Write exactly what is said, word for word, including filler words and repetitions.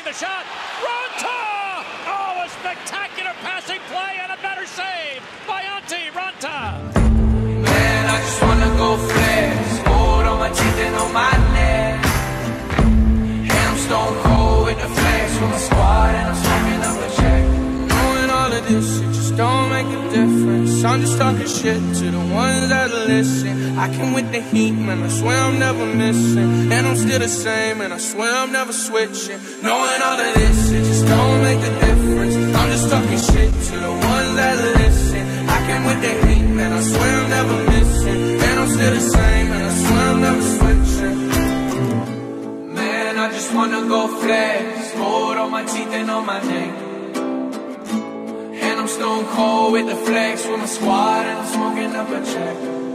the shot. Raanta! Oh, a spectacular passing play and a better save by Antti Raanta. Man, I just wanna go flex. Gold on my teeth and on my neck. And I'm stone cold with the flex with my squad and I'm smoking up a check. Knowing all of this, it just don't make a difference. I'm just talking shit to the ones that listen. I came with the heat, man, I swear I'm never missing. And I'm still the same, and I swear I'm never switching. Knowing all of this, it just don't make a difference. I'm just talking shit to the ones that listen. I came with the heat, man, I swear I'm never missing. And I'm still the same, and I swear I'm never switching. Man, I just wanna go flex. Gold on my teeth and on my neck. And I'm stone cold with the flex with my squad and I'm smoking up a check.